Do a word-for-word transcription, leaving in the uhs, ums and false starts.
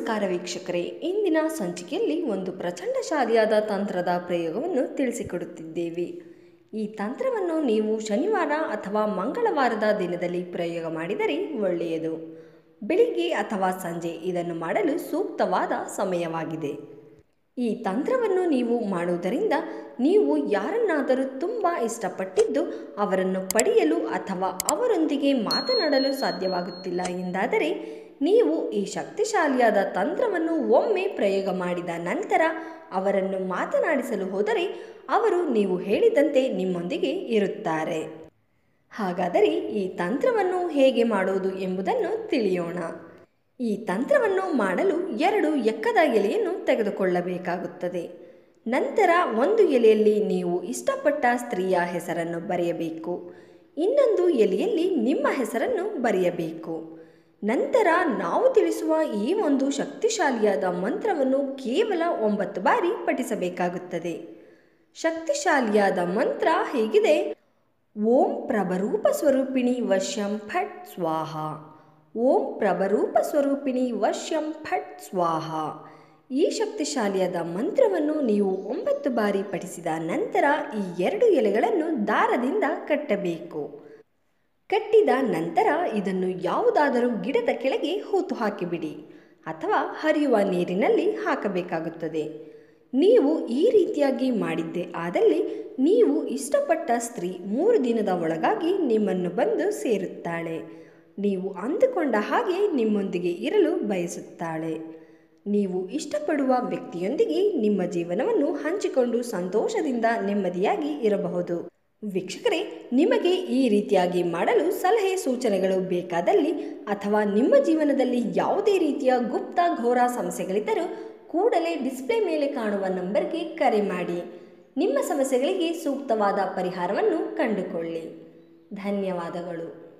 ನಮಸ್ಕಾರ ವೀಕ್ಷಕರೇ, ಇಂದಿನ ಸಂಚಿಕೆಯಲ್ಲಿ ಒಂದು ಪ್ರಚಂಡಶಾಲಿಯಾದ ತಂತ್ರದ ಪ್ರಯೋಗವನ್ನು ತಿಳಿಸಿಕೊಡುತ್ತಿದ್ದೇವೆ. ಈ ತಂತ್ರವನ್ನು ನೀವು ಶನಿವಾರ ಅಥವಾ ಮಂಗಳವಾರದ ದಿನದಲ್ಲಿ ಪ್ರಯೋಗ ಮಾಡಿದರೆ ಒಳ್ಳೆಯದು. ಬೆಳಿಗ್ಗೆ ಅಥವಾ ಸಂಜೆ ಇದನ್ನು ಮಾಡಲು ಸೂಕ್ತವಾದ ಸಮಯವಾಗಿದೆ. ಈ ತಂತ್ರವನ್ನು ನೀವು ಮಾಡುವುದರಿಂದ ನೀವು ಯಾರನ್ನಾದರೂ ತುಂಬ ಇಷ್ಟಪಟ್ಟಿದ್ದು ಅವರನ್ನು ಪಡೆಯಲು ಅಥವಾ ಅವರೊಂದಿಗೆ ಮಾತನಾಡಲು ಸಾಧ್ಯವಾಗುತ್ತಿಲ್ಲ ಎಂದಾದರೆ ನೀವು ಈ ಶಕ್ತಿಶಾಲಿಯಾದ ತಂತ್ರವನ್ನು ಒಮ್ಮೆ ಪ್ರಯೋಗ ಮಾಡಿದ ನಂತರ ಅವರನ್ನು ಮಾತನಾಡಿಸಲು ಹೋದರೆ ಅವರು ನೀವು ಹೇಳಿದಂತೆ ನಿಮ್ಮೊಂದಿಗೆ ಇರುತ್ತಾರೆ. ಹಾಗಾದರೆ ಈ ತಂತ್ರವನ್ನು ಹೇಗೆ ಮಾಡುವುದು ಎಂಬುದನ್ನು ತಿಳಿಯೋಣ. ಈ ತಂತ್ರವನ್ನು ಮಾಡಲು ಎರಡು ಎಕ್ಕದ ಎಲೆಯನ್ನು ತೆಗೆದುಕೊಳ್ಳಬೇಕಾಗುತ್ತದೆ. ನಂತರ ಒಂದು ಎಲೆಯಲ್ಲಿ ನೀವು ಇಷ್ಟಪಟ್ಟ ಸ್ತ್ರೀಯ ಹೆಸರನ್ನು ಬರೆಯಬೇಕು. ಇನ್ನೊಂದು ಎಲೆಯಲ್ಲಿ ನಿಮ್ಮ ಹೆಸರನ್ನು ಬರೆಯಬೇಕು. ನಂತರ ನಾವು ತಿಳಿಸುವ ಈ ಒಂದು ಶಕ್ತಿಶಾಲಿಯಾದ ಮಂತ್ರವನ್ನು ಕೇವಲ ಒಂಬತ್ತು ಬಾರಿ ಪಠಿಸಬೇಕಾಗುತ್ತದೆ. ಶಕ್ತಿಶಾಲಿಯಾದ ಮಂತ್ರ ಹೀಗಿದೆ: ಓಂ ಪ್ರಭರೂಪ ಸ್ವರೂಪಿಣಿ ವಶ್ಯಂ ಫಟ್ ಸ್ವಾಹ. ಓಂ ಪ್ರಭರೂಪ ಸ್ವರೂಪಿಣಿ ವಶ್ಯಂ ಫಟ್ ಸ್ವಾಹ. ಈ ಶಕ್ತಿಶಾಲಿಯಾದ ಮಂತ್ರವನ್ನು ನೀವು ಒಂಬತ್ತು ಬಾರಿ ಪಠಿಸಿದ ನಂತರ ಈ ಎರಡು ಎಲೆಗಳನ್ನು ದಾರದಿಂದ ಕಟ್ಟಬೇಕು. ಕಟ್ಟಿದ ನಂತರ ಇದನ್ನು ಯಾವುದಾದರೂ ಗಿಡದ ಕೆಳಗೆ ಹೂತು ಹಾಕಿಬಿಡಿ ಅಥವಾ ಹರಿಯುವ ನೀರಿನಲ್ಲಿ ಹಾಕಬೇಕಾಗುತ್ತದೆ. ನೀವು ಈ ರೀತಿಯಾಗಿ ಮಾಡಿದ್ದೇ ಆದಲ್ಲಿ ನೀವು ಇಷ್ಟಪಟ್ಟ ಸ್ತ್ರೀ ಮೂರು ದಿನದ ಒಳಗಾಗಿ ನಿಮ್ಮನ್ನು ಬಂದು ಸೇರುತ್ತಾಳೆ. ನೀವು ಅಂದುಕೊಂಡ ಹಾಗೆ ನಿಮ್ಮೊಂದಿಗೆ ಇರಲು ಬಯಸುತ್ತಾಳೆ. ನೀವು ಇಷ್ಟಪಡುವ ವ್ಯಕ್ತಿಯೊಂದಿಗೆ ನಿಮ್ಮ ಜೀವನವನ್ನು ಹಂಚಿಕೊಂಡು ಸಂತೋಷದಿಂದ ನೆಮ್ಮದಿಯಾಗಿ ಇರಬಹುದು. ವೀಕ್ಷಕರೇ, ನಿಮಗೆ ಈ ರೀತಿಯಾಗಿ ಮಾಡಲು ಸಲಹೆ ಸೂಚನೆಗಳು ಬೇಕಾದಲ್ಲಿ ಅಥವಾ ನಿಮ್ಮ ಜೀವನದಲ್ಲಿ ಯಾವುದೇ ರೀತಿಯ ಗುಪ್ತ ಘೋರ ಸಮಸ್ಯೆಗಳಿದ್ದರೂ ಕೂಡಲೇ ಡಿಸ್ಪ್ಲೇ ಮೇಲೆ ಕಾಣುವ ನಂಬರ್ಗೆ ಕರೆ ಮಾಡಿ ನಿಮ್ಮ ಸಮಸ್ಯೆಗಳಿಗೆ ಸೂಕ್ತವಾದ ಪರಿಹಾರವನ್ನು ಕಂಡುಕೊಳ್ಳಿ. ಧನ್ಯವಾದಗಳು.